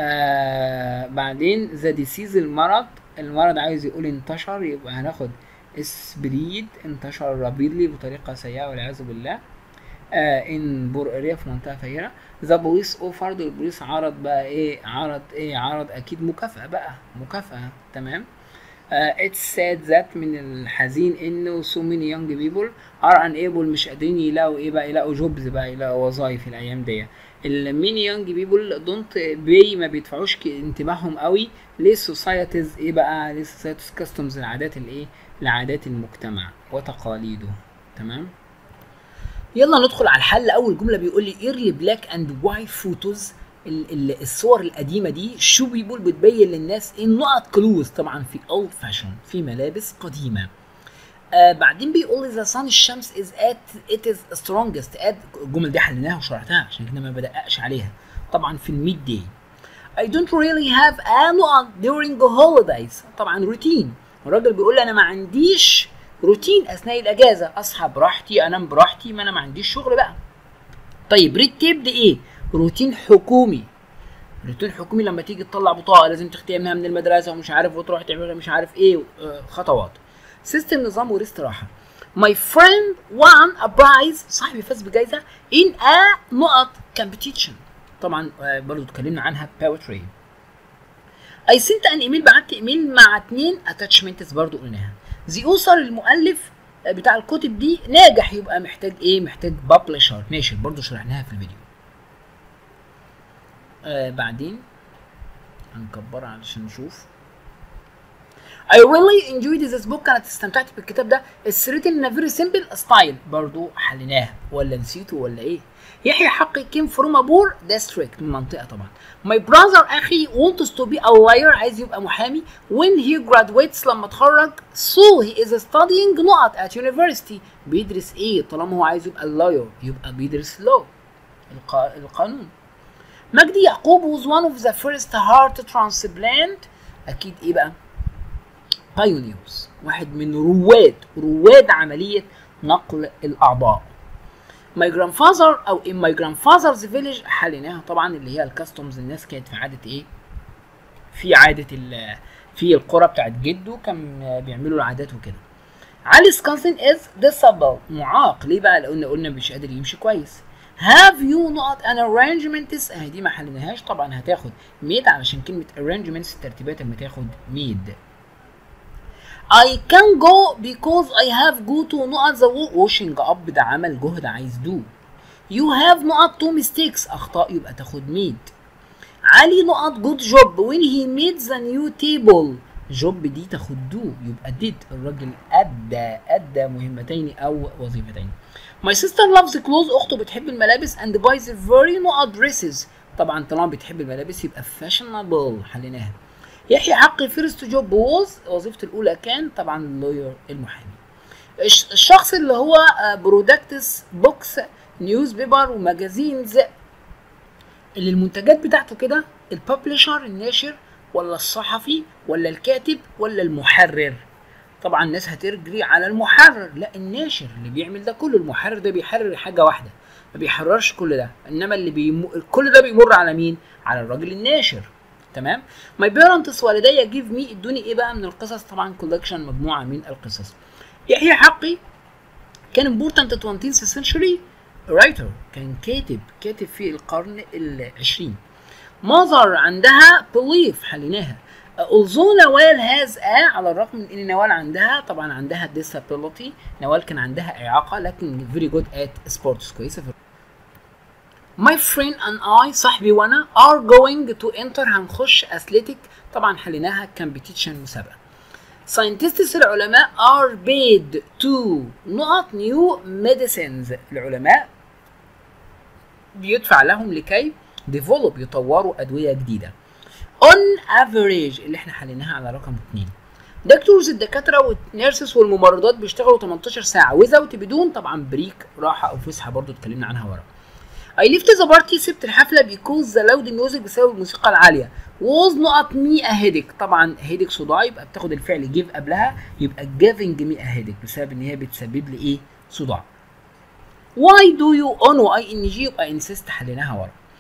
آه بعدين ذا ديسيز المرض، المرض عايز يقول انتشر يبقى هناخد سبريد انتشر رابيدلي بطريقه سيئه والعياذ بالله ان بور اريا في منطقه فقيره. ذا بوليس اوفرد، البوليس عرض بقى ايه، عرض ايه، عرض اكيد مكافاه بقى، مكافاه. تمام. اتس ساد ذات، من الحزين انه so many young people are unable، مش قادرين يلاقوا ايه بقى، يلاقوا جوبز بقى، يلاقوا وظايف الايام دي. الميني يونج بيبول دونت بي، ما بيدفعوش انتباههم قوي للسوسايتيز ايه بقى، للسوسايتيز كاستمز، العادات الايه، العادات المجتمع وتقاليده. تمام. يلا ندخل على الحل. اول جمله بيقول لي ايرلي بلاك اند وايت فوتوز، الصور القديمه دي شو بيبول بتبين للناس ايه، نقط كلوز طبعا في اولد فاشن، في ملابس قديمه. آه بعدين بيقول لي ذا صن، الشمس از ات ات از سترونجست ات، الجمل دي حليناها وشرحتها عشان كده ما بدققش عليها طبعا في الميد داي. I don't really have a نقط during holidays، طبعا روتين. الراجل بيقول لي انا ما عنديش روتين اثناء الاجازه، اصحى براحتي انام براحتي، ما انا ما عنديش شغل بقى. طيب ريد تيب دي ايه؟ روتين حكومي. روتين حكومي لما تيجي تطلع بطاقه لازم تختمها من المدرسه ومش عارف، وتروح تعمل مش عارف ايه، خطوات. سيستم نظام وريست راحه. My friend won a prize، صاحبي فاز بجائزه in a نقط competition، طبعا برضه اتكلمنا عنها poetry. I sent an email، بعت ايميل مع اتنين attachments برضه قلناها. The author، المؤلف بتاع الكتب دي ناجح، يبقى محتاج ايه؟ محتاج publisher، ناشر، برضه شرحناها في الفيديو. آه بعدين هنكبرها علشان نشوف. I really enjoyed this book، انا استمتعت بالكتاب ده. It's written in a very simple style، برضو حليناها ولا نسيته ولا ايه؟ يحيى حقي came from a poor district، من منطقة طبعا. My brother اخي wants to be a lawyer، عايز يبقى محامي. When he graduates، لما اتخرج. So he is studying نقط at university، بيدرس ايه؟ طالما هو عايز يبقى lawyer يبقى بيدرس law، الق... القانون. مجدي يعقوب was one of the first heart transplant، اكيد ايه بقى؟ بايونيرز، واحد من رواد رواد عملية نقل الأعضاء. My grandfather أو in my grandfather's village، حليناها طبعا اللي هي الكاستمز، الناس كانت في عادة إيه؟ في عادة ال في القرى بتاعت جده كان بيعملوا العادات وكده. علي سكانسن is disabled، معاق، ليه بقى؟ لأن قلنا مش قادر يمشي كويس. Have you not an arrangements، اهي دي ما حليناهاش طبعا، هتاخد ميد علشان كلمة arrangements الترتيبات لما تاخد ميد. I can go because I have go to نقط the washing up، ده عمل جهد عايز do. You have نقط two mistakes، أخطاء، يبقى تاخد made. علي نقط good job when he made the new table، job دي تاخد do يبقى did، الراجل أدى أدى مهمتين أو وظيفتين. My sister loves clothes، أخته بتحب الملابس and buys very نقط dresses، طبعا طالما بتحب الملابس يبقى fashionable، حليناها. يحيى حقي فيرست جوب ووز، وظيفته الاولى كان طبعا اللوير، المحامي. الشخص اللي هو برودكتس بوكس نيوز بيبر وماجازينز، اللي المنتجات بتاعته كده، الببلشر الناشر ولا الصحفي ولا الكاتب ولا المحرر؟ طبعا الناس هترجري على المحرر، لا الناشر اللي بيعمل ده كله. المحرر ده بيحرر حاجه واحده، ما بيحررش كل ده، انما اللي بيم... كل ده بيمر على مين؟ على الراجل الناشر. تمام. ماي بيرنتس، والدي جيف مي، ادوني ايه بقى من القصص؟ طبعا كولكشن، مجموعه من القصص. يحيى حقي كان امبورتنت twentieth century رايتر، كان كاتب كاتب في القرن العشرين. ماذر عندها بليف، حليناها. although نوال هاز ا، على الرغم من ان نوال عندها طبعا عندها disability، نوال كان عندها اعاقه لكن very good at sports، كويسه في. My friend and I، صاحبي وانا are going to enter، هنخش athletic، طبعا حليناها competition، مسابقة. Scientists، العلماء are paid to نقط new medicines، العلماء بيدفع لهم لكي develop، يطوروا أدوية جديدة. On average، اللي احنا حليناها على رقم اتنين. دكتورز، الدكاترة والنيرسز والممرضات بيشتغلوا تمنتاشر ساعة without، بدون طبعا بريك، راحة أو فسحة، برضو اتكلمنا عنها ورا. I left the party، سبت الحفلة because the loud music، بسبب الموسيقى العالية. was نقط me a headache، طبعا headache صداع، يبقى بتاخد الفعل give قبلها، يبقى giving me a headache، بسبب ان هي بتسبب لي ايه؟ صداع. why do you on و ing، يبقى insist، حليناها ورا.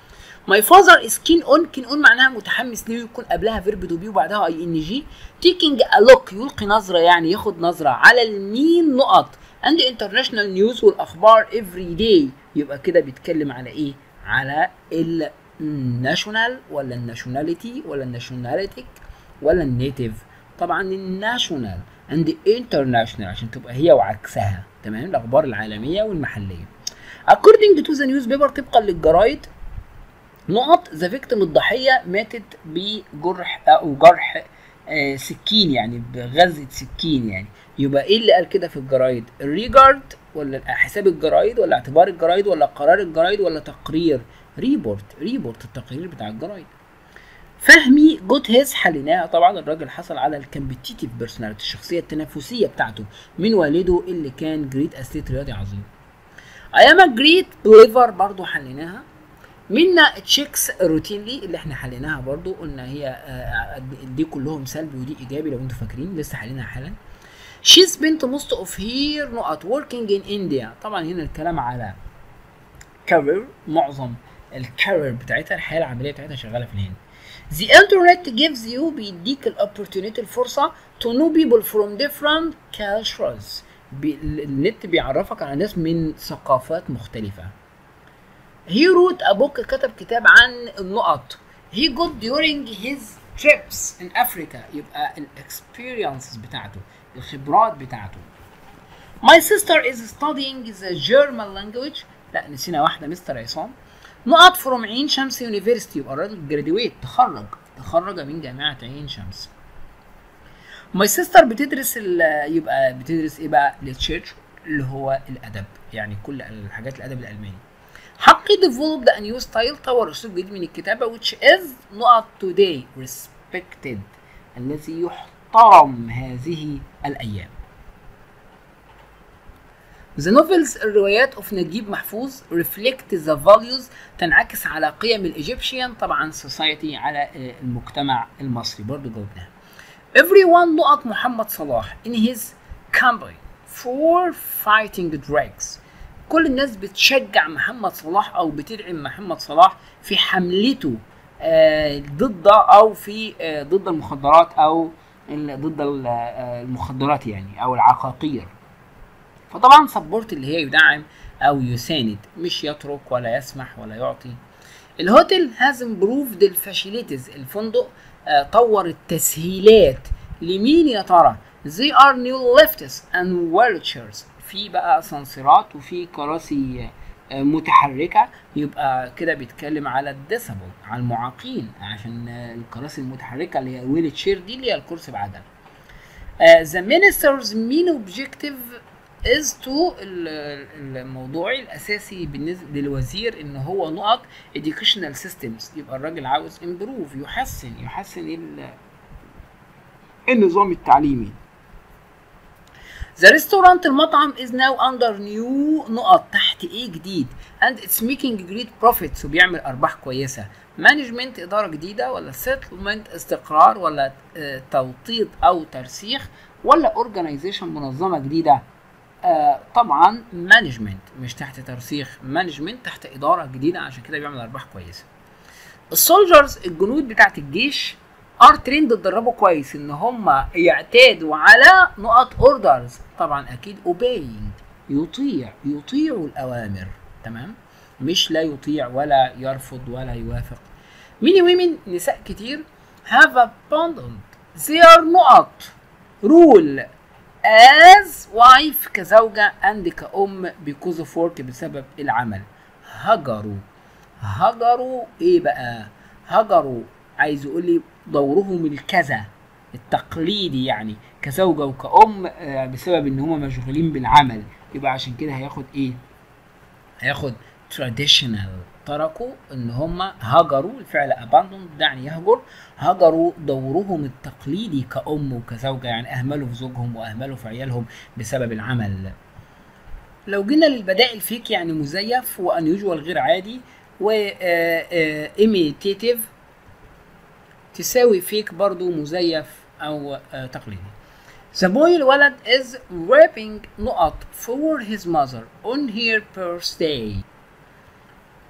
My father is keen on keen on معناها متحمس ليه، يكون قبلها فيرب تو بي وبعدها اي ان جي. taking a look يلقي نظرة يعني ياخد نظرة على المين نقط and international news والأخبار every day. يبقى كده بيتكلم على إيه؟ على الناشونال ولا الناشوناليتي ولا الناشوناليتيك ولا النيتيف؟ طبعا الناشونال and international عشان تبقى هي وعكسها، تمام؟ الأخبار العالمية والمحلية. according to the newspaper طبقا للجرايد نقط ذا فيكتيم الضحيه ماتت بجرح او جرح آه سكين يعني بغزه سكين يعني. يبقى ايه اللي قال كده في الجرايد؟ الريجارد ولا حساب الجرايد ولا اعتبار الجرايد ولا قرار الجرايد ولا تقرير؟ ريبورت ريبورت التقرير بتاع الجرايد. فهمي جوت هيز حليناها. طبعا الراجل حصل على الكمبيتيتيف بيرسوناليتي الشخصيه التنافسيه بتاعته من والده اللي كان جريت اثليت رياضي عظيم. ايام جريت بليفر برضو حليناها. منا تشيكس روتينلي اللي احنا حليناها برضو قلنا هي آه دي كلهم سلبي ودي ايجابي لو انتوا فاكرين لسه حليناها حالا. she spent most of her نقط working in India. طبعا هنا الكلام على career، معظم الكارير بتاعتها الحياه العمليه بتاعتها شغاله في الهند. the internet gives you بيديك الاوبورتونيتي الفرصه to know people from different cultures. بي النت بيعرفك على ناس من ثقافات مختلفه. he wrote a book كتب كتاب عن النقط. he got during his trips in Africa يبقى الاكسبيرينسز بتاعته الخبرات بتاعته. my sister is studying the German language. لا نسينا واحدة مستر عصام. نقط from عين شمس يونيفرستي يبقى الراجل جراديويت تخرج تخرج من جامعة عين شمس. my sister بتدرس يبقى بتدرس ايه بقى؟ literature اللي هو الأدب يعني كل الحاجات الأدب الألماني. حقي developed a new style طور اسلوب جديد من الكتابه which is not today respected الذي يحترم هذه الايام. The novels الروايات of نجيب محفوظ reflect the values تنعكس على قيم الايجيبشن طبعا society على المجتمع المصري برضو جاوبناها. everyone نقط محمد صلاح in his campaign for fighting drugs. كل الناس بتشجع محمد صلاح او بتدعم محمد صلاح في حملته آه ضد او في آه ضد المخدرات او ضد المخدرات يعني او العقاقير. فطبعا سبورت اللي هي يدعم او يساند مش يترك ولا يسمح ولا يعطي. الهوتيل هاز امبروفد الفاشيليتيز الفندق آه طور التسهيلات لمين يا ترى؟ they are new lifts and wheelchairs في بقى اسانسيرات وفي كراسي متحركه. يبقى كده بيتكلم على الديسابل على المعاقين عشان الكراسي المتحركه اللي هي الويل تشير دي اللي هي الكرسي بعجل. ذا مينسترز مين اوبجيكتيف از تو الموضوع الاساسي بالنسبه للوزير ان هو نقط educational systems. يبقى الراجل عاوز امبروف يحسن يحسن النظام التعليمي. The restaurant المطعم is now under new نقط تحت ايه جديد and it's making great profits وبيعمل ارباح كويسه. management اداره جديده ولا settlement استقرار ولا اه توطيد او ترسيخ ولا organization منظمه جديده؟ آه طبعا management مش تحت ترسيخ management تحت اداره جديده عشان كده بيعمل ارباح كويسه. السولجرز الجنود بتاعت الجيش ار تريند اتدربوا كويس ان هم يعتادوا على نقط اوردرز طبعا اكيد obeying يطيع يطيعوا الاوامر تمام مش لا يطيع ولا يرفض ولا يوافق. many women نساء كتير have abandoned their نقط rule as wife كزوجة and كأم because of work بسبب العمل. هجروا هجروا ايه بقى؟ هجروا عايز يقول لي دورهم الكذا التقليدي يعني كزوجة وكأم بسبب ان هم مشغولين بالعمل. يبقى عشان كده هياخد ايه؟ هياخد traditional تركوا ان هم هجروا الفعل abandon يعني يهجر هجروا دورهم التقليدي كأم وكزوجة يعني اهملوا في زوجهم واهملوا في عيالهم بسبب العمل. لو جينا للبدائل فيك يعني مزيف وانيوجوال غير عادي و imitative تساوي فيك برضو مزيف او تقليدي. The boy الولد is rapping نقط for his mother on her birthday.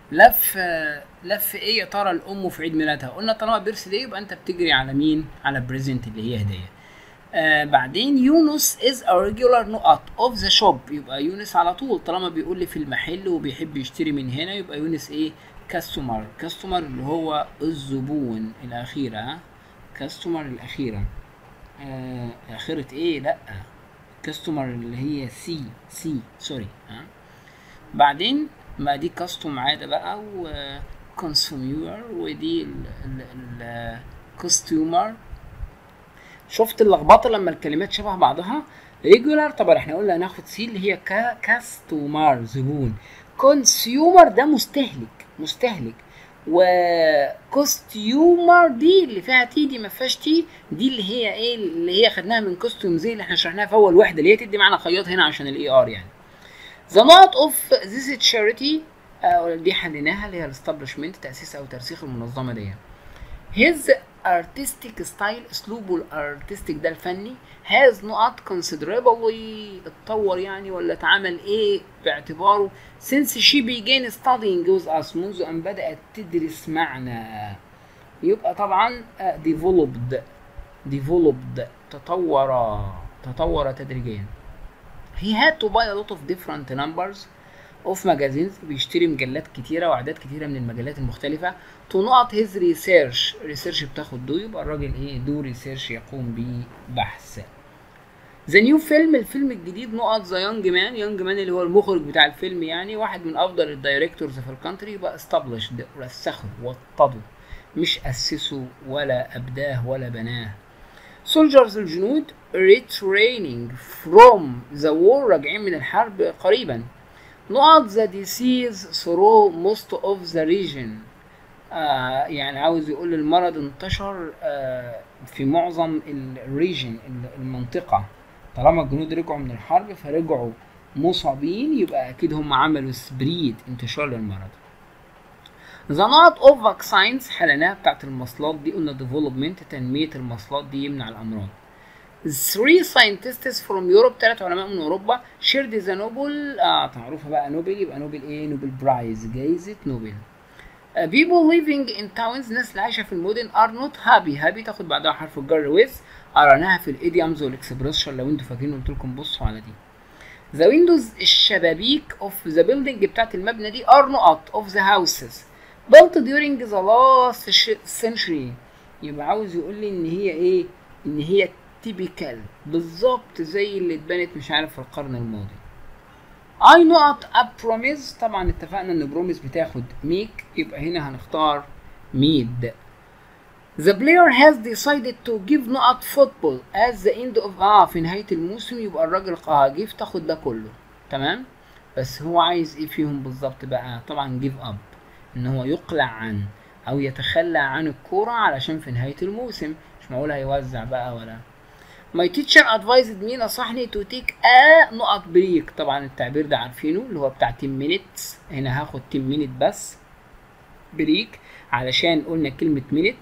لف لف ايه يا ترى الام في عيد ميلادها؟ قلنا طالما بيرث داي يبقى انت بتجري على مين؟ على بريزنت اللي هي هديه. آه بعدين يونس is a regular نقط of the shop، يبقى يونس على طول طالما بيقول لي في المحل وبيحب يشتري من هنا يبقى يونس ايه؟ كاستمر. كاستمر اللي هو الزبون الاخيره. ها كاستمر الاخيره. آه اخره ايه؟ لا كاستمر اللي هي سي سي سوري. ها بعدين ما دي كاستوم عاده بقى، و كونسيومر، ودي الكاستومر. شفت اللخبطه لما الكلمات شبه بعضها؟ ريجولار طبعا احنا قلنا هناخد سي اللي هي كاستومر زبون. كونسيومر ده مستهلك مستهلك. وكوستيومر دي اللي فيها تي، دي ما فيهاش تي، دي اللي هي ايه؟ اللي هي خدناها من كوستيوم زي اللي احنا شرحناها في اول وحده، اللي هي تدي معنى خياط هنا عشان الاي ار يعني. The not of this charity آه دي حليناها اللي هي الاستابلشمنت، تأسيس أو ترسيخ المنظمة دي. His artistic style اسلوبه الارتستيك ده الفني has not considerably اتطور يعني ولا اتعمل ايه باعتباره since she began studying with us منذ ان بدأت تدرس معنا. يبقى طبعا developed developed تطور تطور تدريجيا. He had to buy a lot of different numbers of magazines، بيشتري مجلات كتيرة وأعداد كتيرة من المجلات المختلفة. to not his research research بتاخد دو، يبقى الراجل ايه؟ دو research يقوم ببحث. The new film الفيلم الجديد نقط The Young Man. Young Man اللي هو المخرج بتاع الفيلم يعني، واحد من أفضل الدايركتورز في الكونتري، يبقى established رسخه وطده، مش أسسه ولا أبداه ولا بناه. soldiers الجنود returning from the war راجعين من الحرب قريبا. نقط the disease through most of the region آه يعني عاوز يقول المرض انتشر آه في معظم الريجن المنطقة. طالما الجنود رجعوا من الحرب فرجعوا مصابين يبقى اكيد هم عملوا سبريد انتشار للمرض. The not of vaccines حلناها بتاعت المصلات دي، قلنا development تنمية المصلات دي يمنع الأمراض. Three scientists from Europe ثلاث علماء من أوروبا shared the Nobel آه تعرفها بقى نوبل، يبقى نوبل إيه؟ نوبل برايز، جايزة نوبل. uh, people living in towns الناس اللي عايشة في المدن are not happy. happy تاخد بعدها حرف الجر with، قرأناها في الإيديومز والإكسبريشن لو أنتوا فاكرين قلت لكم بصوا على دي. The windows الشبابيك of the building بتاعت المبنى دي are not of the houses built during the last century. يبقى عاوز يقول لي ان هي ايه؟ ان هي typical بالظبط زي اللي اتبنت مش عارف في القرن الماضي. I not a promise طبعا اتفقنا ان promise بتاخد make، يبقى هنا هنختار made. The player has decided to give not football at the end of اه في نهاية الموسم، يبقى الراجل اه give تاخد ده كله تمام، بس هو عايز ايه فيهم بالظبط بقى؟ طبعا give up ان هو يقلع عن او يتخلى عن الكورة علشان في نهاية الموسم، مش معقول هيوزع بقى ولا. My teacher advised me نصحني to take a نقط بريك، طبعا التعبير ده عارفينه اللي هو بتاع ten minutes، هنا هاخد ten minutes بس بريك علشان قلنا كلمة minute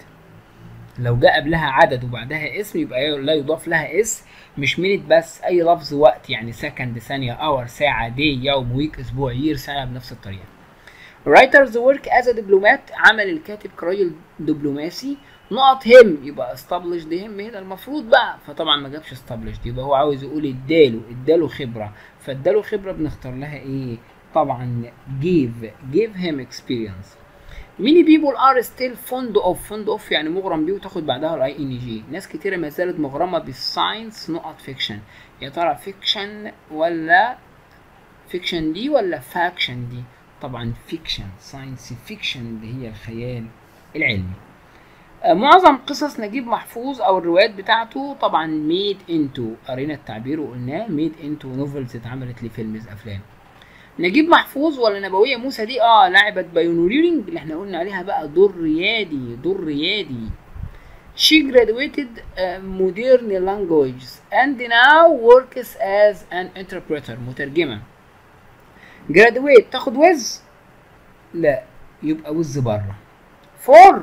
لو جاء قبلها عدد وبعدها اسم يبقى لا يضاف لها اسم، مش minute بس اي لفظ وقت يعني سكند، ثانية، اور، ساعة، دي، يوم، ويك، اسبوع، يير، سنة بنفس الطريقة. writers work as a diplomat عمل الكاتب كراجل دبلوماسي. نقط him يبقى established him هنا المفروض بقى، فطبعا ما جابش established، يبقى هو عاوز يقول اداله اداله خبرة، فاداله خبرة بنختار لها ايه؟ طبعا give give him experience. many people are still fond of fond of يعني مغرم بيه وتاخد بعدها الاي ان جي. ناس كتيرة ما زالت مغرمة بالساينس نقط فيكشن، يا ترى فيكشن ولا فيكشن دي ولا فاكشن دي؟ طبعا فيكشن، ساينس فيكشن اللي هي الخيال العلمي. آه معظم قصص نجيب محفوظ او الروايات بتاعته طبعا ميد انتو، قرينا التعبير وقلناه ميد انتو نوفلز اتعملت لفيلمز افلام. نجيب محفوظ ولا نبوية موسى دي اه لعبت بايونيرنج اللي احنا قلنا عليها بقى دور ريادي دور ريادي. She graduated uh, modern languages and now works as an interpreter مترجمة. graduate تاخد وز؟ لا يبقى وز بره. for؟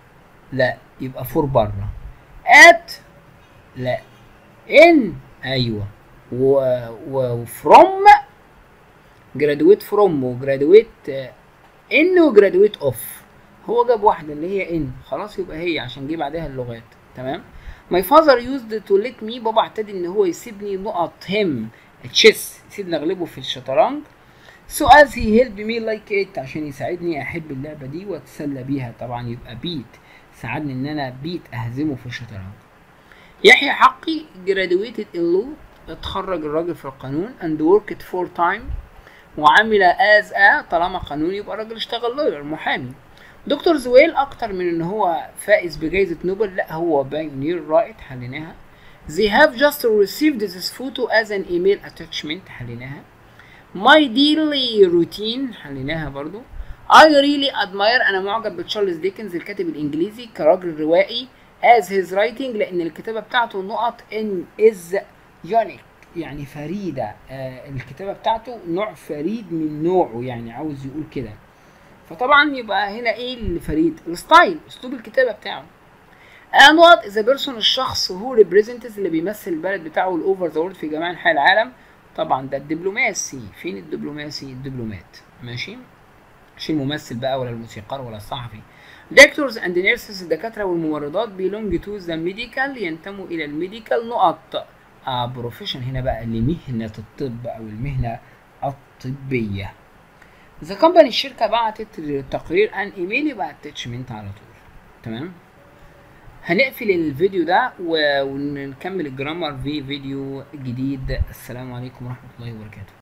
لا يبقى for بره. at؟ لا. in؟ ايوه. و, و from graduate from و graduate انه جرادويت اوف، هو جاب واحده اللي هي ان، خلاص يبقى هي عشان جه بعدها اللغات. تمام. ماي فازر يوزد تو ليت مي، بابا اعتدى ان هو يسيبني نقط هيم تشيس، يسيبني اغلبه في الشطرنج. سو از هي هيلب مي لايك ات، عشان يساعدني احب اللعبه دي واتسلى بيها. طبعا يبقى بيت، ساعدني ان انا بيت اهزمه في الشطرنج. يحيى حقي graduated in law، اتخرج الراجل في القانون and worked full time، وعمل as a، طالما قانوني يبقى الراجل اشتغل lawyer محامي. دكتور زويل اكتر من ان هو فائز بجائزة نوبل، لا هو بايونير رائد، حليناها. they have just received this photo as an email attachment، حليناها. my daily routine، حليناها برضو. I really admire، انا معجب بتشارلز ديكنز الكاتب الانجليزي كراجل روائي as his writing، لان الكتابة بتاعته نقط in is unique، يعني فريدة. آه الكتابة بتاعته نوع فريد من نوعه، يعني عاوز يقول كده. فطبعا يبقى هنا ايه الفريد؟ الستايل، اسلوب الكتابة بتاعه. and what is a person، الشخص who represents، اللي بيمثل البلد بتاعه الاوفر ذا وورلد، في جميع انحاء العالم. طبعا ده الدبلوماسي. فين الدبلوماسي؟ الدبلومات. ماشي، مش الممثل بقى ولا الموسيقار ولا الصحفي. doctors and nurses، الدكاترة والممرضات belong to the medical، ينتموا إلى الميديكال نقط آه profession، هنا بقى لمهنة الطب أو المهنة الطبية. the company، الشركة بعتت تقرير عن ايميل، يبقى attachment على طول. تمام. هنقفل الفيديو ده ونكمل الجرامر في فيديو جديد. السلام عليكم ورحمة الله وبركاته.